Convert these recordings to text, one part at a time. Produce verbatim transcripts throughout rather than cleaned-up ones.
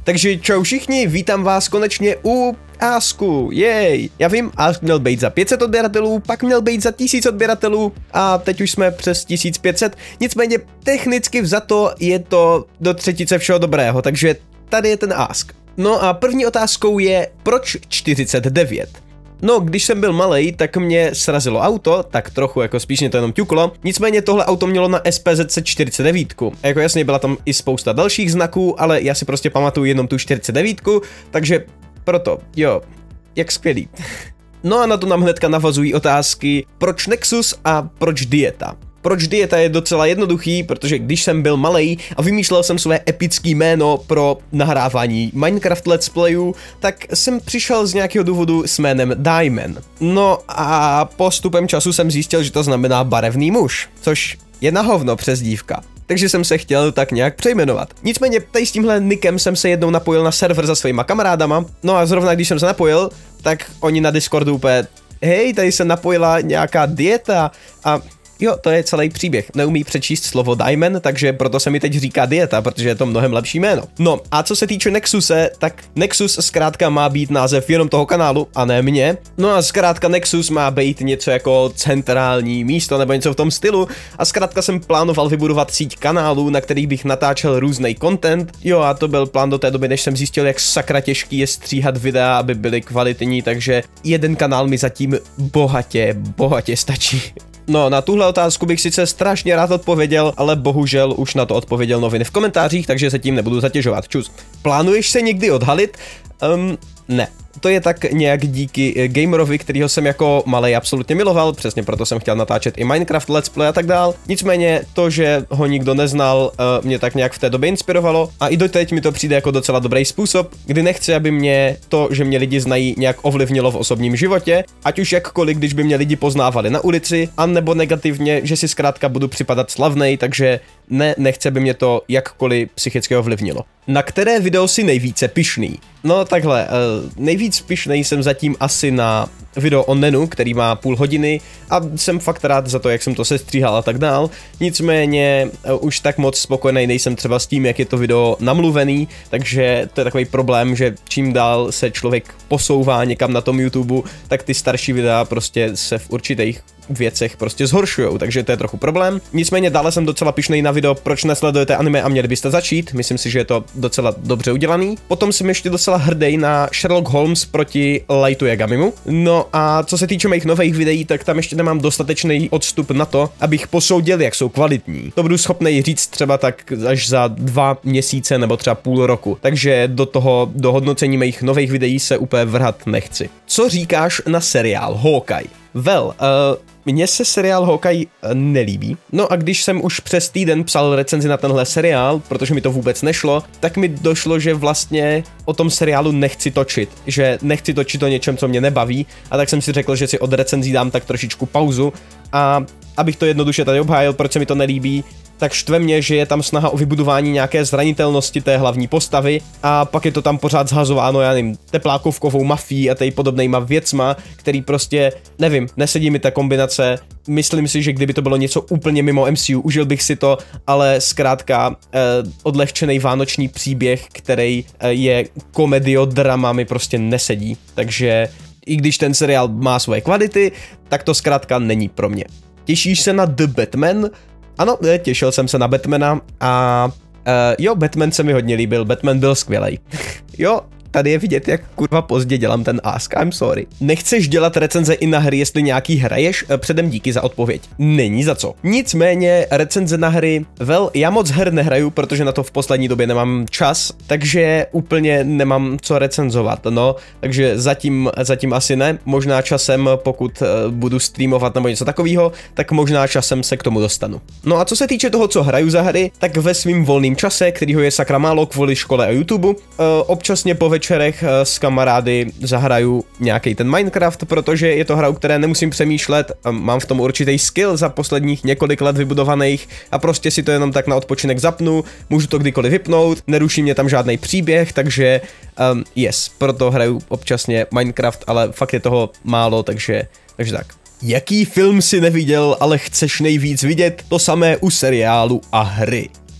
Takže čau všichni, vítám vás konečně u Asku, jej. Já vím, Ask měl být za pět set odběratelů, pak měl být za tisíc odběratelů a teď už jsme přes tisíc pět set, nicméně technicky vzato je to do třetice všeho dobrého, takže tady je ten Ask. No a první otázkou je, proč čtyřicet devět? No, když jsem byl malej, tak mě srazilo auto, tak trochu, jako spíš mě to jenom ťuklo. Nicméně tohle auto mělo na S P Z C čtyřicet devět. Jako jasně, byla tam i spousta dalších znaků, ale já si prostě pamatuju jenom tu čtyřicet devět, takže proto, jo, jak skvělý. No a na to nám hnedka navazují otázky, proč Nexus a proč dieta. Proč dieta je docela jednoduchý, protože když jsem byl malej a vymýšlel jsem své epické jméno pro nahrávání Minecraft Let's Playů, tak jsem přišel z nějakého důvodu s jménem Diamond. No a postupem času jsem zjistil, že to znamená barevný muž, což je na hovno přezdívka. Takže jsem se chtěl tak nějak přejmenovat. Nicméně tady s tímhle nickem jsem se jednou napojil na server za svýma kamarádama, no a zrovna když jsem se napojil, tak oni na Discordu úplně, hej, tady se napojila nějaká dieta a... Jo, to je celý příběh. Neumí přečíst slovo Diamond, takže proto se mi teď říká dieta, protože je to mnohem lepší jméno. No a co se týče Nexuse, tak Nexus zkrátka má být název jenom toho kanálu a ne mě. No a zkrátka Nexus má být něco jako centrální místo nebo něco v tom stylu a zkrátka jsem plánoval vybudovat síť kanálů, na kterých bych natáčel různý content. Jo a to byl plán do té doby, než jsem zjistil, jak sakra těžký je stříhat videa, aby byly kvalitní, takže jeden kanál mi zatím bohatě, bohatě stačí. No, na tuhle otázku bych sice strašně rád odpověděl, ale bohužel už na to odpověděl noviny v komentářích, takže se tím nebudu zatěžovat. Čus. Plánuješ se někdy odhalit? Um, ne. To je tak nějak díky gamerovi, kterýho jsem jako malej absolutně miloval, přesně proto jsem chtěl natáčet i Minecraft Let's Play a tak dál. Nicméně to, že ho nikdo neznal, mě tak nějak v té době inspirovalo a i doteď mi to přijde jako docela dobrý způsob, kdy nechci, aby mě to, že mě lidi znají, nějak ovlivnilo v osobním životě, ať už jakkoliv, když by mě lidi poznávali na ulici, anebo negativně, že si zkrátka budu připadat slavnej, takže ne, nechci, aby mě to jakkoliv psychicky ovlivnilo. Na které video si nejvíce pyšný? No takhle, nejvíc pyšnej jsem zatím asi na video o Nenu, který má půl hodiny a jsem fakt rád za to, jak jsem to sestříhal a tak dál. Nicméně už tak moc spokojený nejsem třeba s tím, jak je to video namluvený, takže to je takový problém, že čím dál se člověk posouvá někam na tom YouTube, tak ty starší videa prostě se v určitých věcech prostě zhoršujou, takže to je trochu problém. Nicméně dále jsem docela pyšnej na video, proč nesledujete anime a měli byste začít, myslím si, že je to docela dobře udělaný. Potom jsem ještě docela hrdý na Sherlock Holmes proti Lightu Yagamimu. No a co se týče mých nových videí, tak tam ještě nemám dostatečný odstup na to, abych posoudil, jak jsou kvalitní. To budu schopný říct třeba tak až za dva měsíce nebo třeba půl roku, takže do toho do hodnocení mých nových videí se úplně vrhat nechci. Co říkáš na seriál Hawkeye? Well, uh, mně se seriál Hawkeye nelíbí. No a když jsem už přes týden psal recenzi na tenhle seriál, protože mi to vůbec nešlo, tak mi došlo, že vlastně o tom seriálu nechci točit. Že nechci točit o něčem, co mě nebaví. A tak jsem si řekl, že si od recenzí dám tak trošičku pauzu. A abych to jednoduše tady obhájil, proč se mi to nelíbí, tak štve mě, že je tam snaha o vybudování nějaké zranitelnosti té hlavní postavy a pak je to tam pořád zhazováno, já nevím, teplákovkovou mafií a tej podobnejma věcma, který prostě, nevím, nesedí mi ta kombinace. Myslím si, že kdyby to bylo něco úplně mimo M C U, užil bych si to, ale zkrátka eh, odlehčený vánoční příběh, který eh, je komediodrama, mi prostě nesedí, takže i když ten seriál má svoje kvality, tak to zkrátka není pro mě. Těšíš se na The Batman? Ano, těšil jsem se na Batmana a uh, jo, Batman se mi hodně líbil, Batman byl skvělej. Jo, tady je vidět, jak kurva pozdě dělám ten Ask, I'm sorry. Nechceš dělat recenze i na hry, jestli nějaký hraješ? Předem díky za odpověď. Není za co. Nicméně recenze na hry, well, já moc her nehraju, protože na to v poslední době nemám čas, takže úplně nemám co recenzovat, no. Takže zatím, zatím asi ne, možná časem, pokud uh, budu streamovat nebo něco takového, tak možná časem se k tomu dostanu. No a co se týče toho, co hraju za hry, tak ve svým volném čase, kterýho je sakra málo kvůli škole a YouTube, uh, občasně po večerech s kamarády zahraju nějaký ten Minecraft, protože je to hra, u které nemusím přemýšlet, mám v tom určitý skill za posledních několik let vybudovaných a prostě si to jenom tak na odpočinek zapnu, můžu to kdykoliv vypnout, neruší mě tam žádný příběh, takže um, yes, proto hraju občasně Minecraft, ale fakt je toho málo, takže, takže tak. Jaký film si neviděl, ale chceš nejvíc vidět? To samé u seriálu a hry.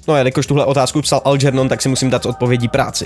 No a jelikož tuhle otázku psal Algernon, tak si musím dát odpovědí práci.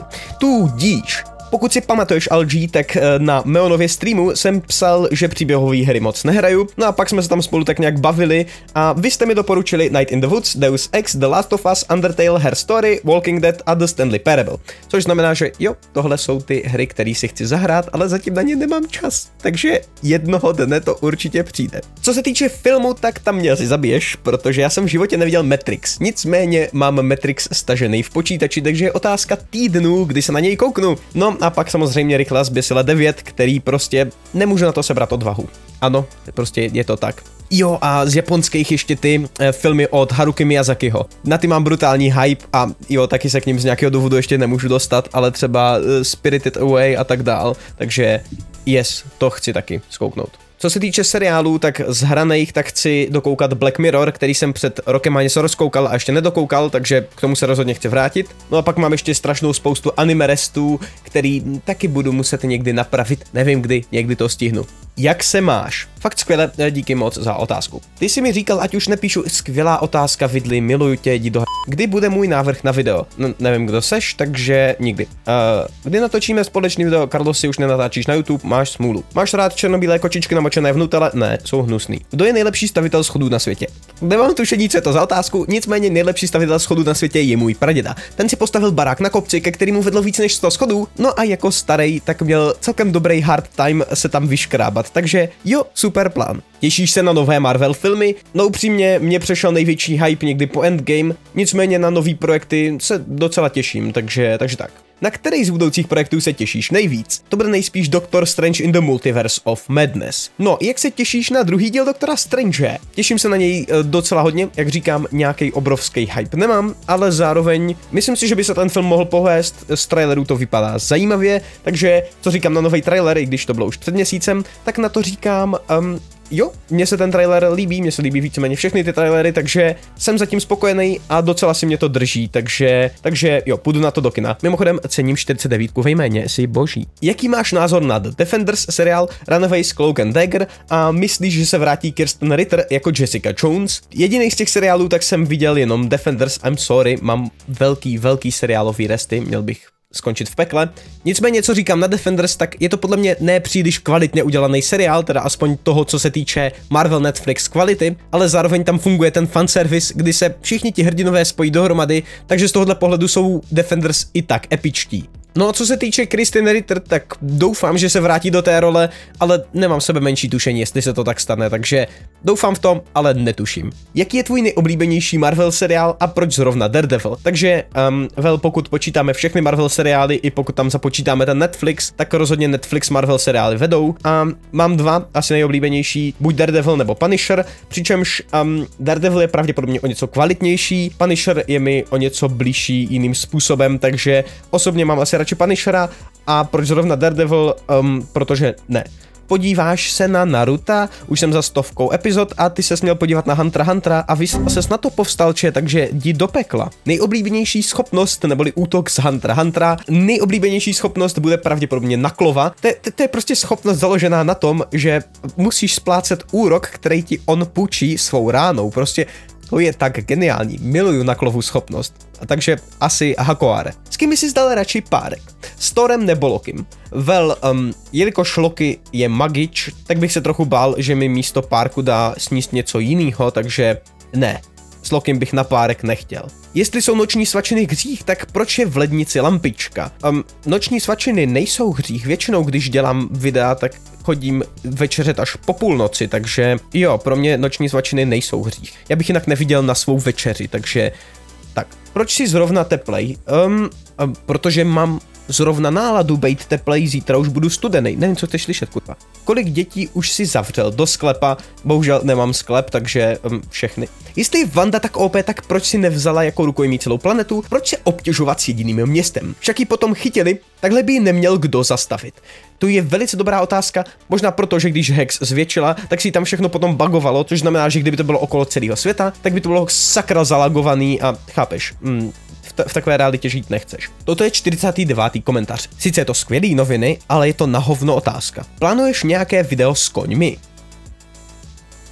Tudíž, pokud si pamatuješ, L G, tak na Meonově streamu jsem psal, že příběhové hry moc nehraju, no a pak jsme se tam spolu tak nějak bavili a vy jste mi doporučili Night in the Woods, Deus Ex, The Last of Us, Undertale, Her Story, Walking Dead a The Stanley Parable. Což znamená, že jo, tohle jsou ty hry, které si chci zahrát, ale zatím na ně nemám čas, takže jednoho dne to určitě přijde. Co se týče filmu, tak tam mě asi zabiješ, protože já jsem v životě neviděl Matrix, nicméně mám Matrix stažený v počítači, takže je otázka týdnů, kdy se na něj kouknu. No a pak samozřejmě Rychlá zběsila devět, který prostě nemůžu na to sebrat odvahu. Ano, prostě je to tak. Jo, a z japonských ještě ty eh, filmy od Haruki Miyazakiho. Na ty mám brutální hype a jo, taky se k ním z nějakého důvodu ještě nemůžu dostat, ale třeba eh, Spirited Away a tak dál, takže yes, to chci taky zkouknout. Co se týče seriálů, tak z hraných tak chci dokoukat Black Mirror, který jsem před rokem a něco rozkoukal a ještě nedokoukal, takže k tomu se rozhodně chci vrátit. No a pak mám ještě strašnou spoustu anime restů, který taky budu muset někdy napravit, nevím kdy, někdy to stihnu. Jak se máš? Fakt skvěle, díky moc za otázku. Ty jsi mi říkal, ať už nepíšu skvělá otázka vidli, miluju tě, jdi do h... Kdy bude můj návrh na video? N nevím, kdo seš, takže nikdy. Uh, kdy natočíme společný video? Carlos, si už nenatáčíš na YouTube, máš smůlu. Máš rád černobílé kočičky namočené v Nutelle? Ne, jsou hnusný. Kdo je nejlepší stavitel schodů na světě? Nemám tušení, co je to za otázku, nicméně nejlepší stavitel schodů na světě je můj praděda. Ten si postavil barák na kopci, ke kterému vedlo víc než sto schodů, no a jako starý, tak měl celkem dobrý hard time se tam vyškrábat, takže jo, super plán. Těšíš se na nové Marvel filmy? No upřímně, mě přešel největší hype někdy po Endgame, nicméně na nový projekty se docela těším, takže, takže tak. Na který z budoucích projektů se těšíš nejvíc? To bude nejspíš Doctor Strange in the Multiverse of Madness. No, jak se těšíš na druhý díl Doktora Strange? Těším se na něj docela hodně, jak říkám, nějaký obrovský hype nemám, ale zároveň myslím si, že by se ten film mohl povést, z trailerů to vypadá zajímavě, takže co říkám na nový trailer, i když to bylo už před měsícem, tak na to říkám, um, jo, mně se ten trailer líbí, mně se líbí víceméně všechny ty trailery, takže jsem zatím spokojený a docela si mě to drží, takže, takže jo, půjdu na to do kina. Mimochodem cením čtyřicet devět ve jméně, jsi boží. Jaký máš názor na The Defenders seriál Runaways Cloak and Dagger a myslíš, že se vrátí Kirsten Ritter jako Jessica Jones? Jediný z těch seriálů tak jsem viděl jenom Defenders, I'm sorry, mám velký, velký seriálový resty, měl bych skončit v pekle. Nicméně, co říkám na Defenders, tak je to podle mě nepříliš kvalitně udělaný seriál, teda aspoň toho, co se týče Marvel Netflix kvality, ale zároveň tam funguje ten fanservice, kdy se všichni ti hrdinové spojí dohromady, takže z tohohle pohledu jsou Defenders i tak epičtí. No a co se týče Kristen Ritter, tak doufám, že se vrátí do té role, ale nemám sebe menší tušení, jestli se to tak stane, takže doufám v tom, ale netuším. Jaký je tvůj nejoblíbenější Marvel seriál a proč zrovna Daredevil? Takže, um, well, pokud počítáme všechny Marvel seriály i pokud tam započítáme ten Netflix, tak rozhodně Netflix Marvel seriály vedou a mám dva asi nejoblíbenější, buď Daredevil nebo Punisher, přičemž um, Daredevil je pravděpodobně o něco kvalitnější, Punisher je mi o něco blížší jiným způsobem, takže osobně mám asi radši Punishera a proč zrovna Daredevil, um, protože ne. Podíváš se na Naruta, už jsem za stovkou epizod a ty ses měl podívat na Huntera Huntera a vy ses na to povstalče, takže jdi do pekla. Nejoblíbenější schopnost, neboli útok z Huntera Huntera, nejoblíbenější schopnost bude pravděpodobně Naklova. To, to, to je prostě schopnost založená na tom, že musíš splácet úrok, který ti on půjčí svou ránou, prostě to je tak geniální, miluju Naklovu schopnost. A takže asi Hakoare. S kým jsi zdal radši párek? S Thorem nebo Lokim? Well, um, jelikož Loki je magič, tak bych se trochu bál, že mi místo párku dá sníst něco jiného, takže ne. S Lokim bych na párek nechtěl. Jestli jsou noční svačiny hřích, tak proč je v lednici lampička? Um, noční svačiny nejsou hřích, většinou když dělám videa, tak chodím večeřet až po půlnoci, takže jo, pro mě noční svačiny nejsou hřích. Já bych jinak neviděl na svou večeři, takže tak. Proč si zrovna teplej? Um, um, protože mám zrovna náladu bejt teplej, zítra už budu studený. Nevím, co chceš slyšet, kurva. Kolik dětí už si zavřel do sklepa? Bohužel nemám sklep, takže um, všechny. Jestli je Wanda tak O P, tak proč si nevzala jako rukojmí celou planetu? Proč se obtěžovat s jediným městem? Však ji potom chytili, takhle by ji neměl kdo zastavit. To je velice dobrá otázka, možná proto, že když Hex zvětšila, tak si tam všechno potom bugovalo, což znamená, že kdyby to bylo okolo celého světa, tak by to bylo sakra zalagovaný a chápeš, mm, v, v takové realitě žít nechceš. Toto je čtyřicátý devátý komentář. Sice je to skvělý noviny, ale je to na hovno otázka. Plánuješ nějaké video s koňmi?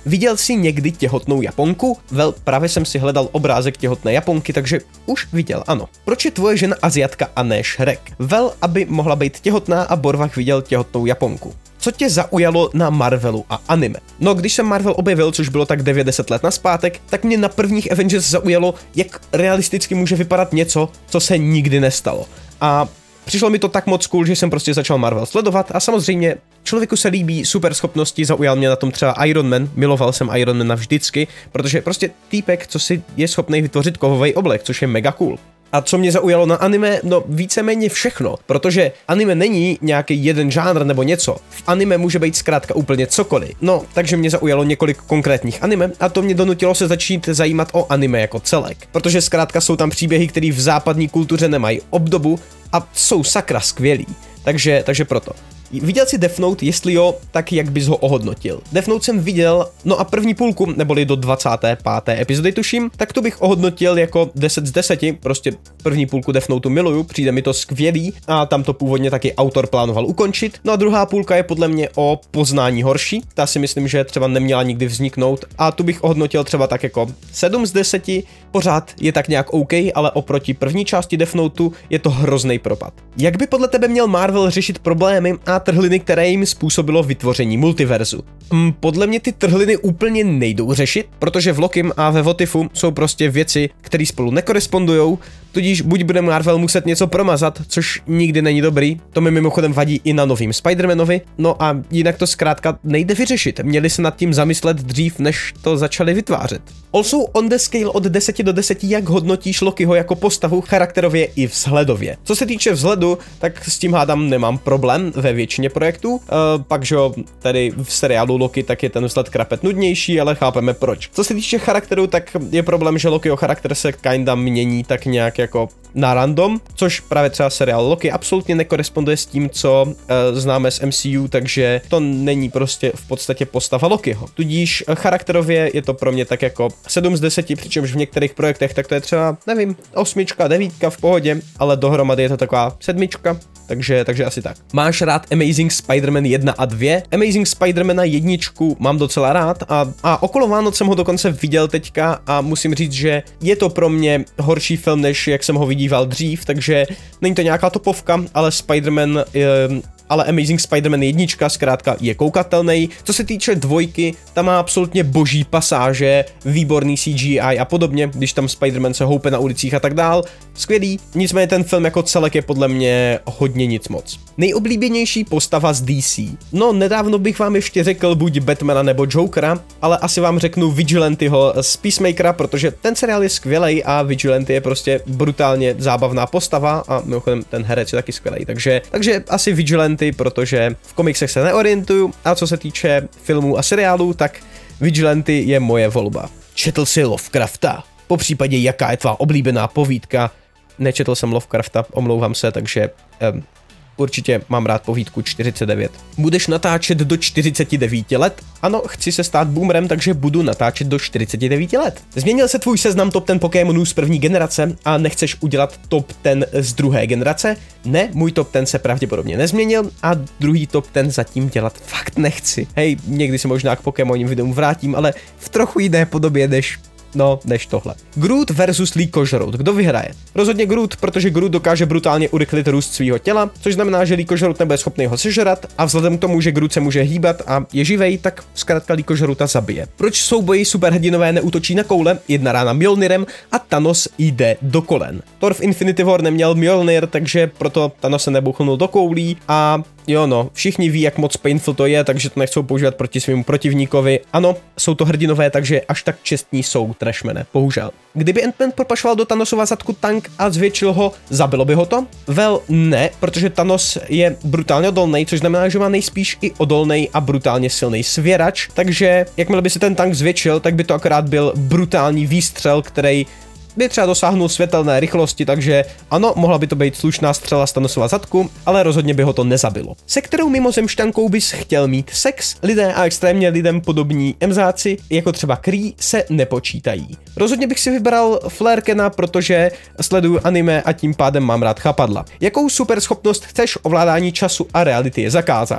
Viděl jsi někdy těhotnou Japonku? Vel, právě jsem si hledal obrázek těhotné Japonky, takže už viděl, ano. Proč je tvoje žena Asiatka a ne Shrek? Vel, aby mohla být těhotná a Borvach viděl těhotnou Japonku. Co tě zaujalo na Marvelu a anime? No, když jsem Marvel objevil, což bylo tak devět deset let nazpátek, tak mě na prvních Avengers zaujalo, jak realisticky může vypadat něco, co se nikdy nestalo. A přišlo mi to tak moc cool, že jsem prostě začal Marvel sledovat a samozřejmě člověku se líbí super schopnosti, zaujal mě na tom třeba Iron Man, miloval jsem Iron Mana vždycky, protože prostě týpek, co si je schopný vytvořit kovový oblek, což je mega cool. A co mě zaujalo na anime? No víceméně všechno, protože anime není nějaký jeden žánr nebo něco. V anime může být zkrátka úplně cokoliv. No, takže mě zaujalo několik konkrétních anime a to mě donutilo se začít zajímat o anime jako celek. Protože zkrátka jsou tam příběhy, které v západní kultuře nemají obdobu a jsou sakra skvělý. Takže, takže proto. Viděl jsi Death Note, jestli jo, tak jak bys ho ohodnotil? Death Note jsem viděl, no a první půlku, neboli do dvacáté páté epizody tuším, tak to bych ohodnotil jako deset z deseti, prostě první půlku Death Noteu miluju, přijde mi to skvělý a tam to původně taky autor plánoval ukončit. No a druhá půlka je podle mě o poznání horší, ta si myslím, že třeba neměla nikdy vzniknout a tu bych ohodnotil třeba tak jako sedm z deseti, pořád je tak nějak OK, ale oproti první části Death Noteu je to hrozný propad. Jak by podle tebe měl Marvel řešit problémy a trhliny, které jim způsobilo vytvoření multiverzu? Hmm, podle mě ty trhliny úplně nejdou řešit, protože v Lokim a ve Votifu jsou prostě věci, které spolu nekorespondujou, tudíž buď bude Marvel muset něco promazat, což nikdy není dobrý, to mi mimochodem vadí i na novým Spider-Manovi, no a jinak to zkrátka nejde vyřešit, měli se nad tím zamyslet dřív, než to začali vytvářet. Also on the scale od deseti do deseti, jak hodnotíš Lokiho jako postavu charakterově i vzhledově. Co se týče vzhledu, tak s tím hádám nemám problém ve většině projektů, uh, pak že tady v seriálu Loki tak je ten vzhled krapet nudnější, ale chápeme proč. Co se týče charakteru, tak je problém, že Lokiho charakter se kinda mění tak nějak jako na random, což právě třeba seriál Loki absolutně nekoresponduje s tím, co uh, známe z M C U, takže to není prostě v podstatě postava Lokiho. Tudíž uh, charakterově je to pro mě tak jako sedm z deseti, přičemž v některých projektech tak to je třeba, nevím, osmička, devítka v pohodě, ale dohromady je to taková sedmička, takže, takže asi tak. Máš rád Amazing Spider-Man jedna a dva? Amazing Spider-Mana jedničku mám docela rád a, a okolo Vánoc jsem ho dokonce viděl teďka a musím říct, že je to pro mě horší film, než jak jsem ho vidíval dřív, takže není to nějaká topovka, ale Spider-Man je, ale Amazing Spider-Man jednička zkrátka je koukatelný. Co se týče dvojky, tam má absolutně boží pasáže, výborný C G I a podobně, když tam Spider-Man se houpe na ulicích a tak dál. Skvělý, nicméně ten film jako celek je podle mě hodně nic moc. Nejoblíbenější postava z D C. No, nedávno bych vám ještě řekl buď Batmana nebo Jokera, ale asi vám řeknu Vigilanteho z Peacemakera, protože ten seriál je skvělej a Vigilante je prostě brutálně zábavná postava a mimochodem ten herec je taky skvělej, takže, takže asi Vigilante, protože v komiksech se neorientuju a co se týče filmů a seriálů, tak Vigilante je moje volba. Četl jsi Lovecrafta? Po případě jaká je tvá oblíbená povídka? Nečetl jsem Lovecrafta, omlouvám se, takže um, určitě mám rád povídku čtyřicet devět. Budeš natáčet do čtyřiceti devíti let? Ano, chci se stát boomerem, takže budu natáčet do čtyřiceti devíti let. Změnil se tvůj seznam top deset Pokémonů z první generace a nechceš udělat top deset z druhé generace? Ne, můj top deset se pravděpodobně nezměnil a druhý top deset zatím dělat fakt nechci. Hej, někdy se možná k Pokémonním videům vrátím, ale v trochu jiné podobě než No, než tohle. Groot versus Lee Kožrout. Kdo vyhraje? Rozhodně Groot, protože Groot dokáže brutálně urychlit růst svého těla, což znamená, že Lee Kožrout nebude schopný ho sežrat a vzhledem k tomu, že Groot se může hýbat a je živej, tak zkrátka Lee Kožrouta zabije. Proč souboji superhrdinové neútočí na koule, jedna rána Mjolnirem a Thanos jde do kolen? Thor v Infinity War neměl Mjolnir, takže proto Thanos se nebuchnul do koulí a jo no, všichni ví, jak moc painful to je, takže to nechcou používat proti svému protivníkovi. Ano, jsou to hrdinové, takže až tak čestní jsou trashmene, bohužel. Kdyby Ant-Man propašoval do Thanosova zadku tank a zvětšil ho, zabilo by ho to? Vel, ne, protože Thanos je brutálně odolný, což znamená, že má nejspíš i odolný a brutálně silný svěrač, takže jakmile by se ten tank zvětšil, tak by to akorát byl brutální výstřel, který by třeba dosáhnul světelné rychlosti, takže ano, mohla by to být slušná střela z Thanosova zadku, ale rozhodně by ho to nezabilo. Se kterou mimozemšťankou bys chtěl mít sex? Lidé a extrémně lidem podobní emzáci, jako třeba Kree, se nepočítají. Rozhodně bych si vybral Flerkena, protože sleduju anime a tím pádem mám rád chapadla. Jakou super schopnost chceš? Ovládání času a reality je zakázáno.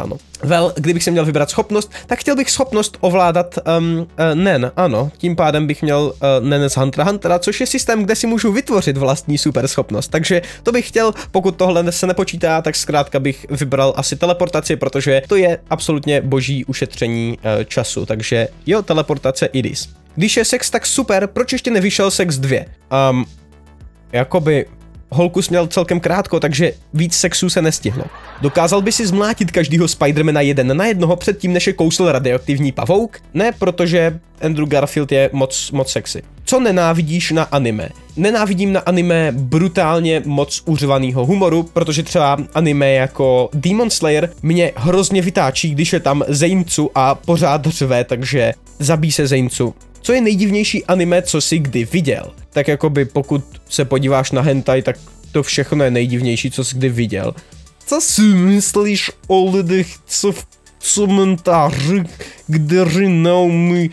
Well, kdybych si měl vybrat schopnost, tak chtěl bych schopnost ovládat um, uh, Nen, ano, tím pádem bych měl uh, Nen z Huntera Huntera, což je systém, kde si můžu vytvořit vlastní super schopnost, takže to bych chtěl, pokud tohle se nepočítá, tak zkrátka bych vybral asi teleportaci, protože to je absolutně boží ušetření uh, času, takže jo, teleportace it is. Když je sex tak super, proč ještě nevyšel sex dva? Um, jakoby... Holku směl celkem krátko, takže víc sexů se nestihlo. Dokázal by si zmlátit každýho Spidermana jeden na jednoho předtím, než je kousl radioaktivní pavouk? Ne, protože Andrew Garfield je moc, moc sexy. Co nenávidíš na anime? Nenávidím na anime brutálně moc uřvanýho humoru, protože třeba anime jako Demon Slayer mě hrozně vytáčí, když je tam Zejmcu a pořád řve, takže zabij se Zejmcu. Co je nejdivnější anime, co jsi kdy viděl? Tak jakoby pokud se podíváš na hentai, tak to všechno je nejdivnější, co jsi kdy viděl. Co si myslíš o lidech, co v komentářích, kteří neumí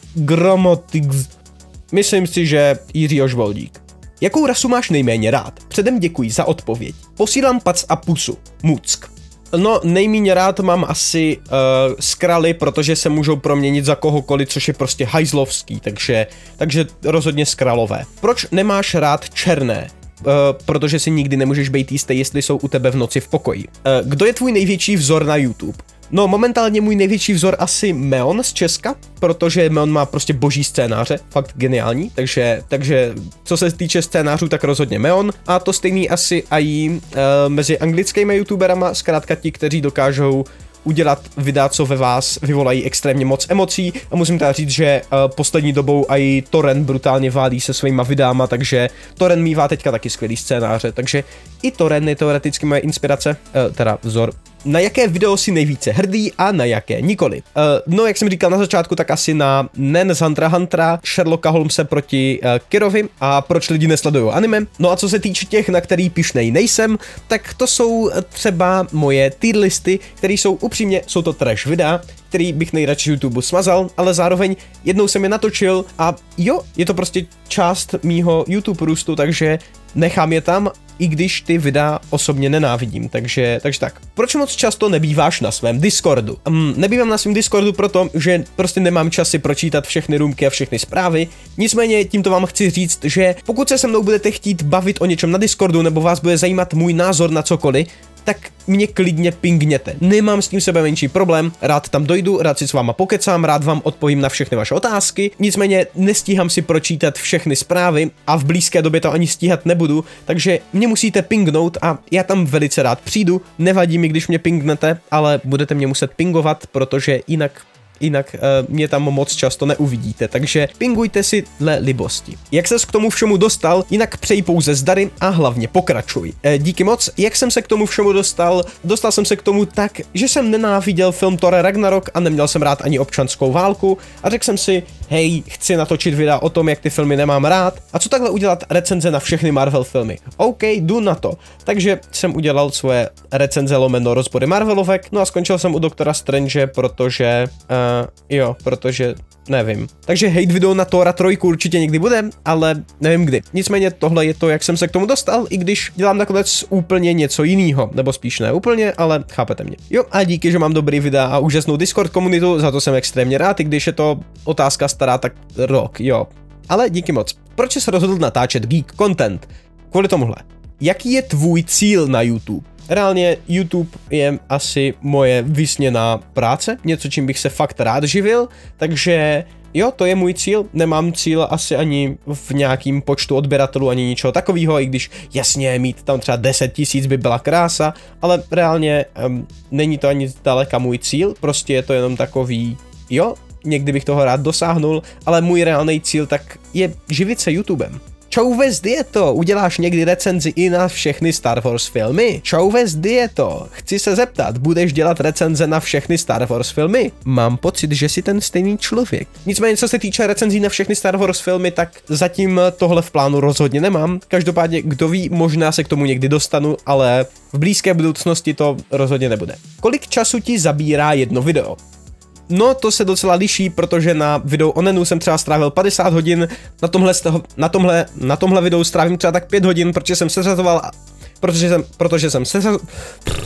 gramatics? Myslím si, že Jiří Ožvoldík. Jakou rasu máš nejméně rád? Předem děkuji za odpověď. Posílám pac a pusu. Muck. No, nejméně rád mám asi uh, skraly, protože se můžou proměnit za kohokoliv, což je prostě hajzlovský, takže, takže rozhodně skralové. Proč nemáš rád černé? Uh, protože si nikdy nemůžeš být jistý, jestli jsou u tebe v noci v pokoji. Uh, kdo je tvůj největší vzor na YouTube? No, momentálně můj největší vzor asi Meon z Česka, protože Meon má prostě boží scénáře, fakt geniální, takže, takže co se týče scénářů, tak rozhodně Meon. A to stejný asi i uh, mezi anglickými youtuberama, zkrátka ti, kteří dokážou udělat videa, co ve vás vyvolají extrémně moc emocí a musím teda říct, že uh, poslední dobou i Toren brutálně válí se svýma videama, takže Toren mívá teďka taky skvělý scénáře, takže i Toren je teoreticky moje inspirace, uh, teda vzor. Na jaké video si nejvíce hrdý a na jaké nikoli? Uh, no, jak jsem říkal na začátku, tak asi na Nen z Huntera Huntera, Sherlocka Holmese proti uh, Kirovi a proč lidi nesledují anime. No a co se týče těch, na který pišnej nejsem, tak to jsou třeba moje tier listy, které jsou upřímně, jsou to trash videa, který bych nejradši YouTube smazal, ale zároveň jednou jsem je natočil a jo, je to prostě část mýho YouTube růstu, takže nechám je tam, i když ty videa osobně nenávidím, takže, takže tak. Proč moc často nebýváš na svém Discordu? Um, nebývám na svém Discordu proto, že prostě nemám čas si pročítat všechny růmky a všechny zprávy, nicméně tímto vám chci říct, že pokud se se mnou budete chtít bavit o něčem na Discordu, nebo vás bude zajímat můj názor na cokoliv, tak mě klidně pingněte. Nemám s tím sebe menší problém, rád tam dojdu, rád si s váma pokecám, rád vám odpovím na všechny vaše otázky, nicméně nestíhám si pročítat všechny zprávy a v blízké době to ani stíhat nebudu, takže mě musíte pingnout a já tam velice rád přijdu, nevadí mi, když mě pingnete, ale budete mě muset pingovat, protože jinak Jinak uh, mě tam moc často neuvidíte, takže pingujte si dle libosti. Jak ses k tomu všemu dostal, jinak přeji pouze zdary a hlavně pokračuj. E, díky moc, jak jsem se k tomu všemu dostal? Dostal jsem se k tomu tak, že jsem nenáviděl film Thor Ragnarok a neměl jsem rád ani občanskou válku a řekl jsem si, hej, chci natočit videa o tom, jak ty filmy nemám rád a co takhle udělat recenze na všechny Marvel filmy. OK, jdu na to. Takže jsem udělal svoje recenze lomeno rozbory Marvelovek, no a skončil jsem u Doktora Strange, protože... Uh, Uh, jo, protože nevím. Takže hate video na Thora trojku určitě někdy bude, ale nevím kdy. Nicméně tohle je to, jak jsem se k tomu dostal, i když dělám nakonec úplně něco jiného, nebo spíš ne úplně, ale chápete mě. Jo, a díky, že mám dobrý videa a úžasnou Discord komunitu, za to jsem extrémně rád, i když je to otázka stará tak rok, jo. Ale díky moc. Proč jsi rozhodl natáčet geek content? Kvůli tomuhle. Jaký je tvůj cíl na YouTube? Reálně YouTube je asi moje vysněná práce, něco, čím bych se fakt rád živil, takže jo, to je můj cíl, nemám cíl asi ani v nějakým počtu odběratelů, ani ničeho takového, i když jasně mít tam třeba deset tisíc by byla krása, ale reálně um, není to ani zdaleka můj cíl, prostě je to jenom takový, jo, někdy bych toho rád dosáhnul, ale můj reálný cíl tak je živit se YouTubem. Čauves Dieto, uděláš někdy recenzi i na všechny Star Wars filmy? Čauves Dieto, chci se zeptat, budeš dělat recenze na všechny Star Wars filmy? Mám pocit, že jsi ten stejný člověk. Nicméně, co se týče recenzí na všechny Star Wars filmy, tak zatím tohle v plánu rozhodně nemám. Každopádně, kdo ví, možná se k tomu někdy dostanu, ale v blízké budoucnosti to rozhodně nebude. Kolik času ti zabírá jedno video? No, to se docela liší, protože na videu o Nenu jsem třeba strávil padesát hodin, na tomhle, na tomhle, na tomhle videu strávím třeba tak pět hodin, protože jsem seřazoval, protože jsem, protože jsem seřazoval,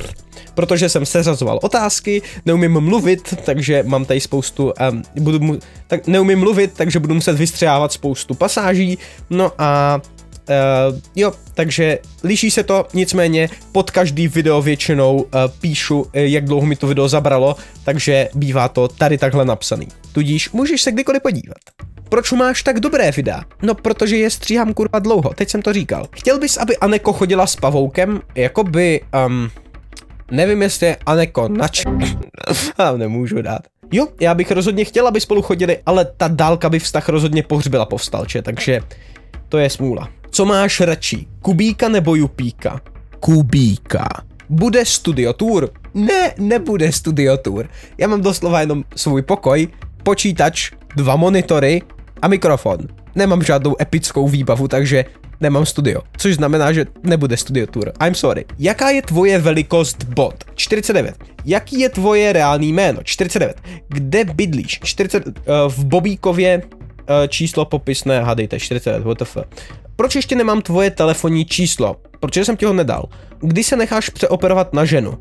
protože jsem seřazoval otázky, neumím mluvit, takže mám tady spoustu, um, budu mu, tak neumím mluvit, takže budu muset vystřihávat spoustu pasáží, no a Uh, jo, takže liší se to, nicméně pod každý video většinou uh, píšu, uh, jak dlouho mi to video zabralo, takže bývá to tady takhle napsaný. Tudíž můžeš se kdykoliv podívat. Proč máš tak dobré videa? No, protože je stříhám kurva dlouho, teď jsem to říkal. Chtěl bys, aby Aneko chodila s pavoukem? Jakoby, um, nevím, jestli je Aneko nač... A nemůžu dát. Jo, já bych rozhodně chtěl, aby spolu chodili, ale ta dálka by vztah rozhodně pohřbila povstalče, takže to je smůla. Co máš radši, Kubíka nebo Jupíka? Kubíka. Bude studio tour? Ne, nebude studio tour. Já mám doslova jenom svůj pokoj, počítač, dva monitory a mikrofon. Nemám žádnou epickou výbavu, takže nemám studio. Což znamená, že nebude studio tour. I'm sorry. Jaká je tvoje velikost bod? čtyřicet devět. Jaký je tvoje reálný jméno? čtyřicet devět. Kde bydlíš? čtyřicet, uh, v Bobíkově, uh, číslo popisné, hádejte, čtyřicet devět, W T F. Proč ještě nemám tvoje telefonní číslo? Protože jsem ti ho nedal. Kdy se necháš přeoperovat na ženu?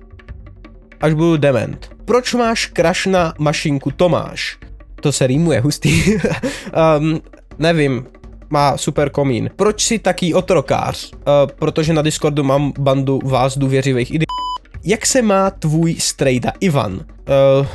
Až budu dement. Proč máš crush na mašinku Tomáš? To se rýmuje, hustý. um, nevím, má super komín. Proč jsi taký otrokář? Uh, protože na Discordu mám bandu vás důvěřivých idiotů. Jak se má tvůj strejda Ivan? Uh,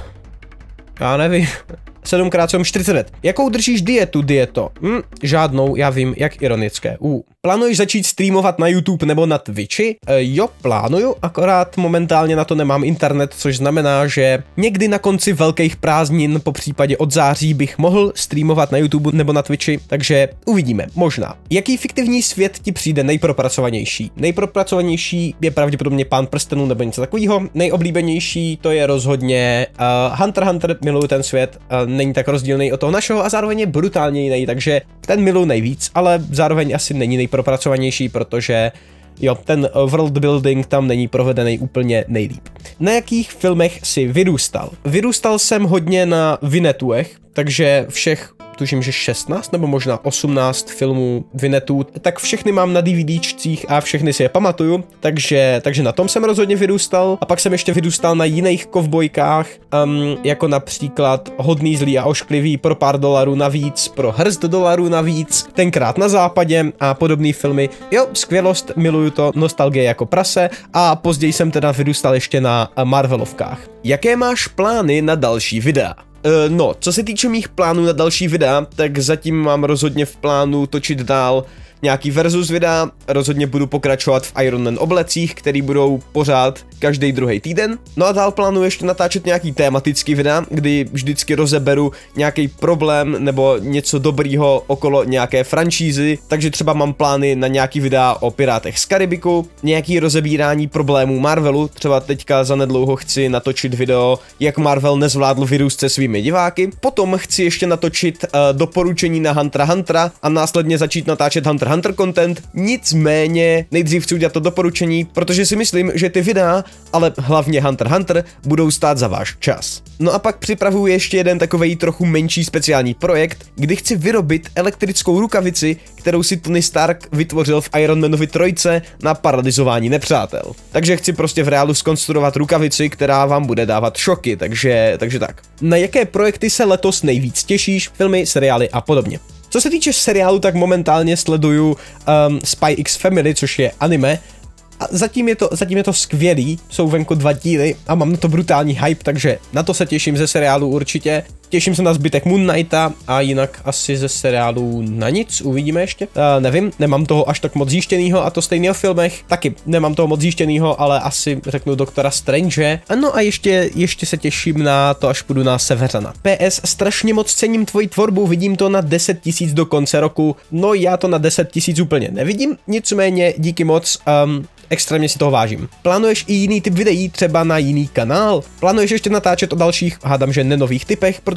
já nevím. sedm krát sedm, čtyřicet devět. Jakou držíš dietu, dieto? Hm, žádnou, já vím, jak ironické. Uh. Plánuješ začít streamovat na YouTube nebo na Twitchi? E, jo, plánuju, akorát momentálně na to nemám internet, což znamená, že někdy na konci velkých prázdnin, po případě od září, bych mohl streamovat na YouTube nebo na Twitchi, takže uvidíme, možná. Jaký fiktivní svět ti přijde nejpropracovanější? Nejpropracovanější je pravděpodobně Pán prstenů nebo něco takového. Nejoblíbenější to je rozhodně uh, Hunter x Hunter, miluju ten svět, uh, není tak rozdílný od toho našeho a zároveň je brutálně jiný, takže ten miluju nejvíc, ale zároveň asi není nejpropracovanější, protože jo, ten world building tam není provedený úplně nejlíp. Na jakých filmech jsi vyrůstal? Vyrůstal jsem hodně na Vinetuech, takže všech, tuším, že šestnáct nebo možná osmnáct filmů Vinetů, tak všechny mám na DVDčcích a všechny si je pamatuju, takže, takže na tom jsem rozhodně vyrůstal. A pak jsem ještě vyrůstal na jiných kovbojkách, um, jako například Hodný, zlý a ošklivý, Pro pár dolarů navíc, Pro hrst dolarů navíc, Tenkrát na západě a podobné filmy. Jo, skvělost, miluju to, nostalgie jako prase a později jsem teda vyrůstal ještě na Marvelovkách. Jaké máš plány na další videa? Uh, no, co se týče mých plánů na další videa, tak zatím mám rozhodně v plánu točit dál nějaký versus videa, rozhodně budu pokračovat v Iron Man oblecích, který budou pořád každý druhý týden. No a dál plánuji ještě natáčet nějaký tematický videa, kdy vždycky rozeberu nějaký problém nebo něco dobrýho okolo nějaké franšízy, takže třeba mám plány na nějaký videa o Pirátech z Karibiku, nějaký rozebírání problémů Marvelu, třeba teďka zanedlouho chci natočit video, jak Marvel nezvládl vyrůst se svými diváky, potom chci ještě natočit uh, doporučení na Huntera x Huntera a následně začít natáčet Hunter x Hunter content, nicméně nejdřív chci udělat to doporučení, protože si myslím, že ty videa, ale hlavně Hunter x Hunter, budou stát za váš čas. No a pak připravuju ještě jeden takovej trochu menší speciální projekt, kdy chci vyrobit elektrickou rukavici, kterou si Tony Stark vytvořil v Iron Manovi trojce na paralyzování nepřátel. Takže chci prostě v reálu zkonstruovat rukavici, která vám bude dávat šoky, takže, takže tak. Na jaké projekty se letos nejvíc těšíš, filmy, seriály a podobně? Co se týče seriálu, tak momentálně sleduju um, Spy X Family, což je anime. A zatím je, to, zatím je to skvělý, jsou venku dva díly a mám na to brutální hype, takže na to se těším ze seriálu určitě. Těším se na zbytek Moon Knighta a jinak asi ze seriálu na nic, uvidíme ještě. Uh, nevím, nemám toho až tak moc zjištěnýho a to stejného v filmech, taky nemám toho moc zjištěnýho, ale asi řeknu Doktora Strange. No a ještě, ještě se těším na to, až půjdu na Severana. P S, strašně moc cením tvoji tvorbu, vidím to na deset tisíc do konce roku, no já to na deset tisíc úplně nevidím, nicméně díky moc, um, extrémně si toho vážím. Plánuješ i jiný typ videí, třeba na jiný kanál? Plánuješ ještě natáčet o dalších, hádám, že nenových typech, protože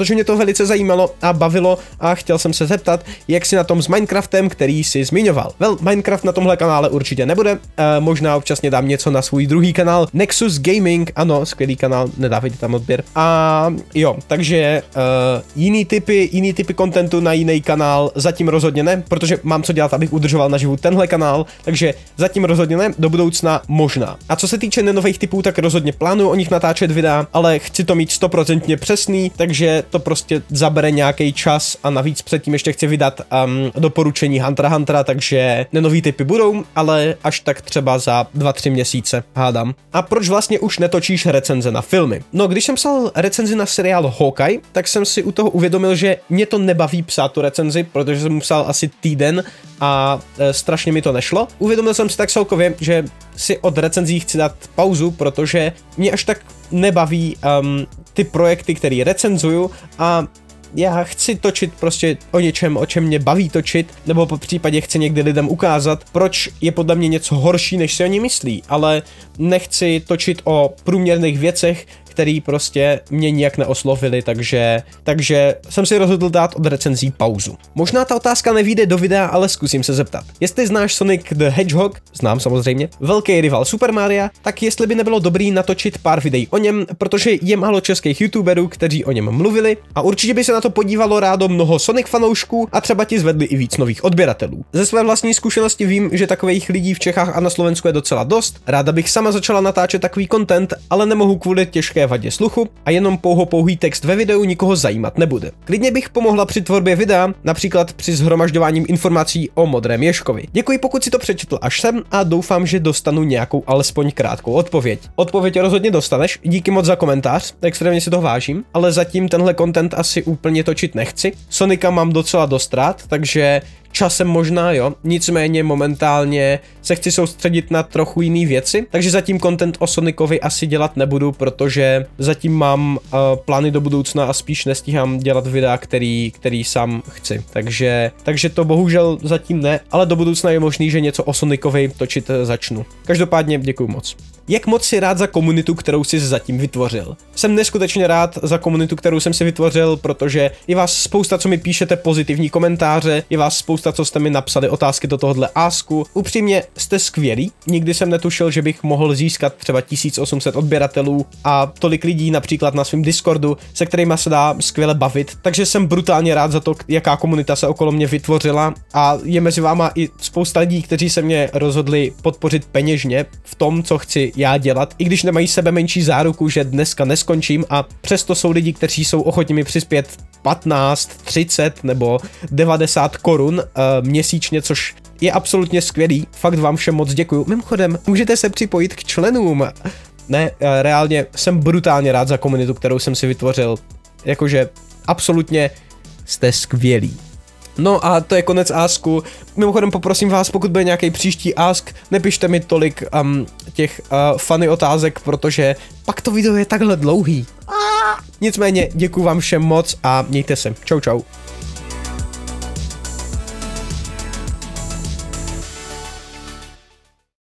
protože mě to velice zajímalo a bavilo a chtěl jsem se zeptat, jak si na tom s Minecraftem, který si zmiňoval. Well, Minecraft na tomhle kanále určitě nebude, uh, možná občasně dám něco na svůj druhý kanál, Nexus Gaming, ano, skvělý kanál, nedávejte tam odběr. A jo, takže uh, jiný typy, jiný typy kontentu na jiný kanál zatím rozhodně ne, protože mám co dělat, abych udržoval naživu tenhle kanál, takže zatím rozhodně ne, do budoucna možná. A co se týče nenových typů, tak rozhodně plánuju o nich natáčet videa, ale chci to mít stoprocentně přesný, takže to prostě zabere nějaký čas a navíc předtím ještě chci vydat um, doporučení Huntera x Huntera, takže nenový typy budou, ale až tak třeba za dva tři měsíce, hádám. A proč vlastně už netočíš recenze na filmy? No, když jsem psal recenzi na seriál Hawkeye, tak jsem si u toho uvědomil, že mě to nebaví psát tu recenzi, protože jsem psal asi týden a e, strašně mi to nešlo. Uvědomil jsem si tak celkově, že si od recenzí chci dát pauzu, protože mě až tak nebaví um, ty projekty, které recenzuju a já chci točit prostě o něčem, o čem mě baví točit, nebo po případě chci někdy lidem ukázat, proč je podle mě něco horší, než si oni myslí, ale nechci točit o průměrných věcech, který prostě mě nijak neoslovili, takže, takže jsem si rozhodl dát od recenzí pauzu. Možná ta otázka nevyjde do videa, ale zkusím se zeptat. Jestli znáš Sonic the Hedgehog, znám samozřejmě, velký rival Super Maria, tak jestli by nebylo dobrý natočit pár videí o něm, protože je málo českých youtuberů, kteří o něm mluvili a určitě by se na to podívalo rádo mnoho Sonic fanoušků a třeba ti zvedli i víc nových odběratelů. Ze své vlastní zkušenosti vím, že takových lidí v Čechách a na Slovensku je docela dost. Ráda bych sama začala natáčet takový content, ale nemohu kvůli těžké vadě sluchu a jenom pouho pouhý text ve videu nikoho zajímat nebude. Klidně bych pomohla při tvorbě videa, například při shromažďováním informací o Modrém ježkovi. Děkuji, pokud si to přečetl až sem a doufám, že dostanu nějakou alespoň krátkou odpověď. Odpověď rozhodně dostaneš, díky moc za komentář, extrémně si to vážím, ale zatím tenhle content asi úplně točit nechci. Sonika mám docela dost rád, takže časem možná jo, nicméně momentálně se chci soustředit na trochu jiný věci, takže zatím content o Sonicovi asi dělat nebudu, protože zatím mám uh, plány do budoucna a spíš nestíhám dělat videa, který, který sám chci, takže, takže to bohužel zatím ne, ale do budoucna je možný, že něco o Sonicovi točit začnu. Každopádně děkuju moc. Jak moc si rád za komunitu, kterou jsi zatím vytvořil? Jsem neskutečně rád za komunitu, kterou jsem si vytvořil, protože je vás spousta, co mi píšete pozitivní komentáře, je vás spousta, co jste mi napsali otázky do tohohle asku. Upřímně jste skvělí, nikdy jsem netušil, že bych mohl získat třeba tisíc osm set odběratelů a tolik lidí například na svém Discordu, se kterými se dá skvěle bavit, takže jsem brutálně rád za to, jaká komunita se okolo mě vytvořila a je mezi váma i spousta lidí, kteří se mě rozhodli podpořit peněžně v tom, co chci já dělat, i když nemají sebe menší záruku, že dneska neskončím a přesto jsou lidi, kteří jsou ochotni mi přispět patnáct, třicet nebo devadesát korun uh, měsíčně, což je absolutně skvělý. Fakt vám všem moc děkuju. Mimochodem, můžete se připojit k členům. Ne, uh, reálně jsem brutálně rád za komunitu, kterou jsem si vytvořil. Jakože absolutně jste skvělí. No a to je konec asku. Mimochodem poprosím vás, pokud bude nějaký příští ask, nepište mi tolik um, těch uh, funny otázek, protože pak to video je takhle dlouhý. Nicméně děkuju vám všem moc a mějte se. Čau čau.